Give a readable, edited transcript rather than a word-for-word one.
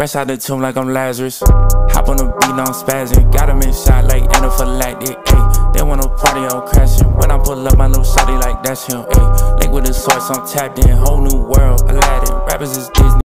Fresh out the tomb like I'm Lazarus. Hop on the beat, now I'm spazzing. Got him in shot like anaphylactic, ayy. They wanna party, I'm crashing. When I pull up my little shawty like that's him, ayy. Link with the source, I'm tapped in. Whole new world, Aladdin. Rappers is Disney.